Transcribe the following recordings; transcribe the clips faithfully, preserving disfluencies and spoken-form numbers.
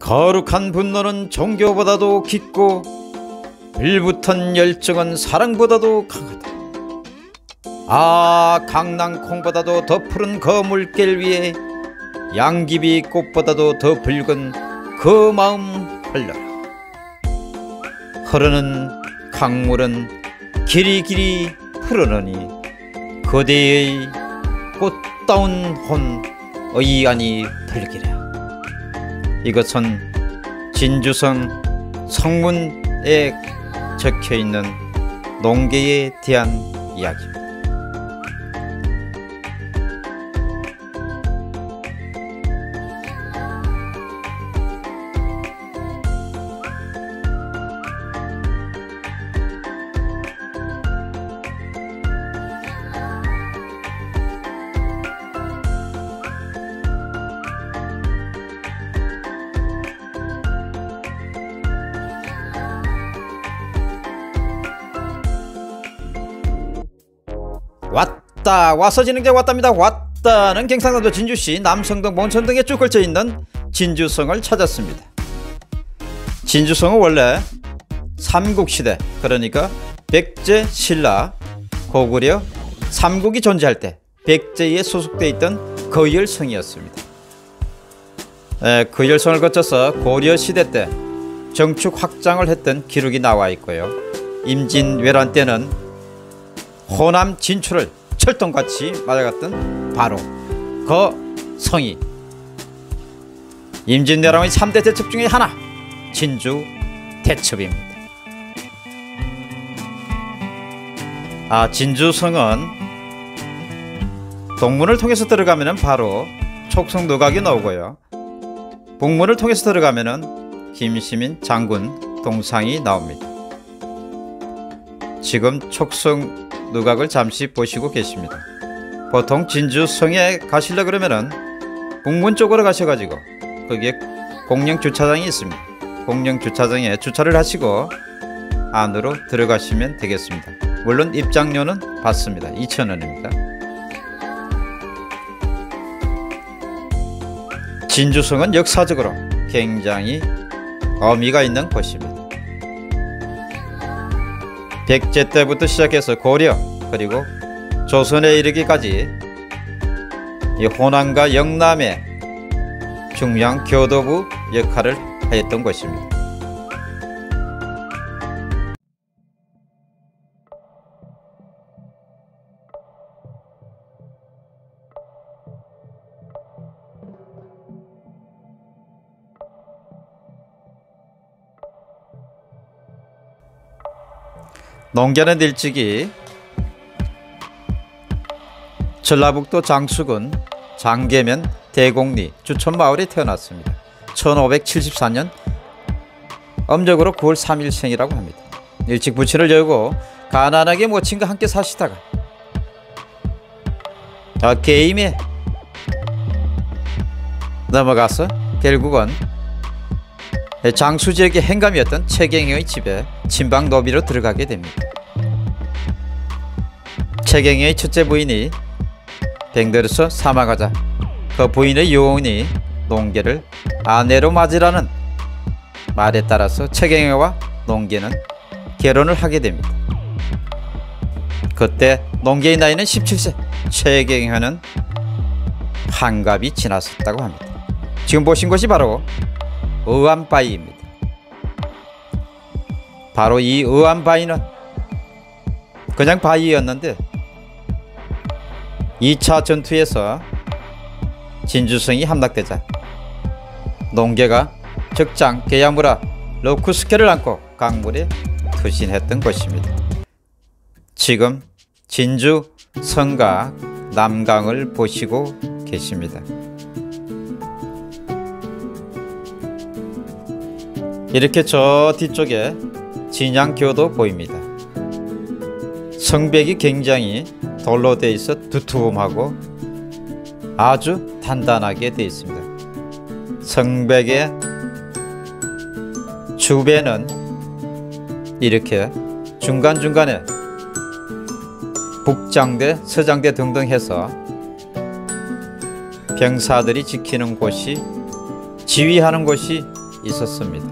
거룩한 분노는 종교보다도 깊고 불붙은 열정은 사랑보다도 강하다. 아, 강낭콩보다도 더 푸른 그 물길 위에 양귀비 꽃보다도 더 붉은 그 마음 흘러라. 흐르는 강물은 길이 길이 흐르느니 그대의 꽃다운 혼 의안이 불기라. 이것은 진주성 성문에 적혀있는 농계에 대한 이야기입니다. 왔다, 와서 지는 게 왔답니다. 왔다는 경상남도 진주시 남성동, 봉천 등에 쭉 걸쳐있는 진주성을 찾았습니다. 진주성은 원래 삼국시대, 그러니까 백제, 신라, 고구려 삼국이 존재할 때 백제에 소속되어 있던 거열성이었습니다. 에, 거열성을 거쳐서 고려시대 때 정축 확장을 했던 기록이 나와 있고요. 임진왜란 때는 호남 진출을 철통같이 맞아갔던 바로 그 성이 임진왜란의 삼 대 대첩 중에 하나, 진주 대첩입니다. 아, 진주성은 동문을 통해서 들어가면 바로 촉성노각이 나오고요, 북문을 통해서 들어가면 김시민 장군 동상이 나옵니다. 지금 촉성 누각을 잠시 보시고 계십니다. 보통 진주성에 가시려 그러면은 북문 쪽으로 가셔가지고 거기에 공영 주차장이 있습니다. 공영 주차장에 주차를 하시고 안으로 들어가시면 되겠습니다. 물론 입장료는 받습니다. 이천 원입니다. 진주성은 역사적으로 굉장히 의미가 있는 곳입니다. 백제 때부터 시작해서 고려 그리고 조선에 이르기까지 이 호남과 영남의 중요한 교도부 역할을 하였던 것입니다. 농계는 일찍이 전라북도 장수군 장계면 대곡리 주촌마을에 태어났습니다. 천오백칠십사 년 음력으로 구월 삼일생이라고 합니다. 일찍 부친을 열고 가난하게 모친과 함께 사시다가 아, 게임에 넘어가서 결국은 장수지역의 행감이었던 최경영의 집에 친방 노비로 들어가게 됩니다. 최경영의 첫째 부인이 병들어서 사망하자 그 부인의 요원이 농계를 아내로 맞으라는 말에 따라서 최경영과 농계는 결혼을 하게 됩니다. 그때 농계의 나이는 십칠 세, 최경영은 환갑이 지났었다고 합니다. 지금 보신 것이 바로 의암바위입니다. 바로 이 의암바위는 그냥 바위였는데 이 차 전투에서 진주성이 함락되자 농계가 적장 게야무라 로쿠스케를 안고 강물에 투신했던 것입니다. 지금 진주성과 남강을 보시고 계십니다. 이렇게 저 뒤쪽에 진양교도 보입니다. 성벽이 굉장히 돌로 되어 있어 두툼하고 아주 단단하게 되어 있습니다. 성벽의 주변은 이렇게 중간중간에 북장대, 서장대 등등 해서 병사들이 지키는 곳이, 지휘하는 곳이 있었습니다.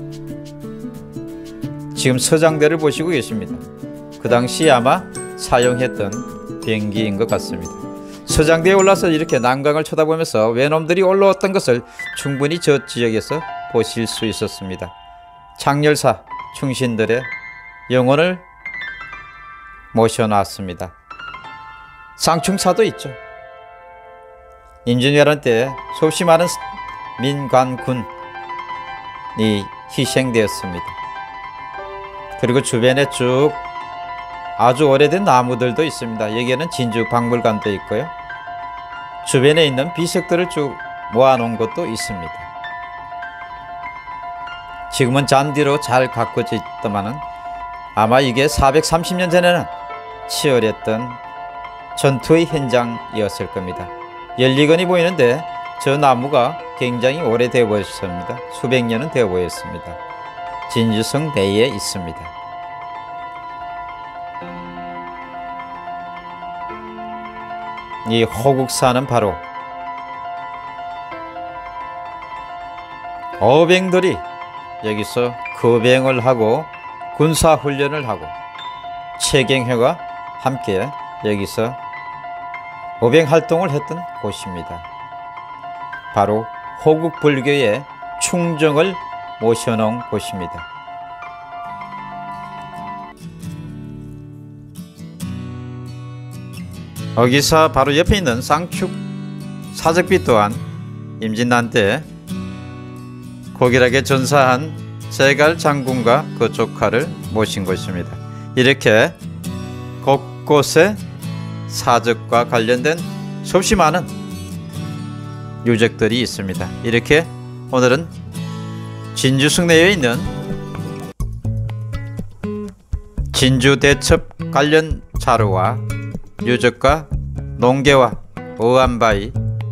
지금 서장대를 보시고 계십니다. 그 당시 아마 사용했던 비행기인 것 같습니다. 서장대에 올라서 이렇게 난강을 쳐다보면서 외놈들이 올라왔던 것을 충분히 저 지역에서 보실 수 있었습니다. 장렬사 충신들의 영혼을 모셔놨습니다. 쌍충사도 있죠. 임진왜란 때 수없이 많은 민관군이 희생되었습니다. 그리고 주변에 쭉 아주 오래된 나무들도 있습니다. 여기에는 진주 박물관도 있고요. 주변에 있는 비석들을 쭉 모아놓은 것도 있습니다. 지금은 잔디로 잘 가꿔져 있더만은 아마 이게 사백삼십 년 전에는 치열했던 전투의 현장이었을 겁니다. 연리건이 보이는데 저 나무가 굉장히 오래되어 보였습니다. 수백 년은 되어 보였습니다. 진주성 내에 있습니다. 이 호국사는 바로 어병들이 여기서 거병을 하고 군사훈련을 하고 최경회와 함께 여기서 어병활동을 했던 곳입니다. 바로 호국불교의 충정을 모셔놓은 곳입니다. 여기서 바로 옆에 있는 쌍축 사적비 또한 임진난 때 고길하게 전사한 세갈 장군과 그 조카를 모신 곳입니다. 이렇게 곳곳에 사적과 관련된 수없이 많은 유적들이 있습니다. 이렇게 오늘은 진주성 내에 있는 진주대첩 관련 자료와 유적과 농계와 어암바위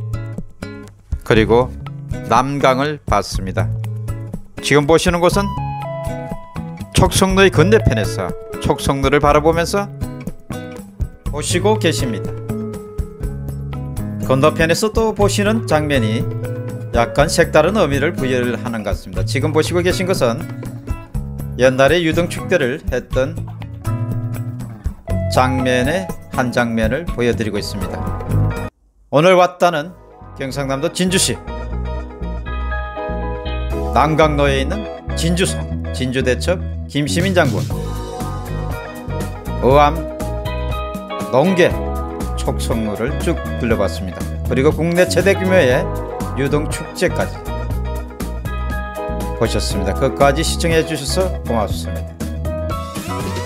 그리고 남강을 봤습니다. 지금 보시는 곳은 촉성로의 건너편에서 촉성로를 바라보면서 보시고 계십니다. 건너편에서 또 보시는 장면이 약간 색다른 의미를 부여하는 것 같습니다. 지금 보시고 계신 것은 옛날에 유등축대를 했던 장면의 한 장면을 보여드리고 있습니다. 오늘 왔다는 경상남도 진주시 남강로에 있는 진주성 진주대첩 김시민 장군 어암 농계 촉성로를 쭉 둘러봤습니다. 그리고 국내 최대 규모의 유등축제까지 보셨습니다. 끝까지 시청해 주셔서 고맙습니다.